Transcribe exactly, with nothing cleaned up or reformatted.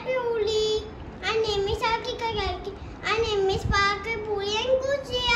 Puli. My name is Akika Galki. My name is Parker Puli and Gucci.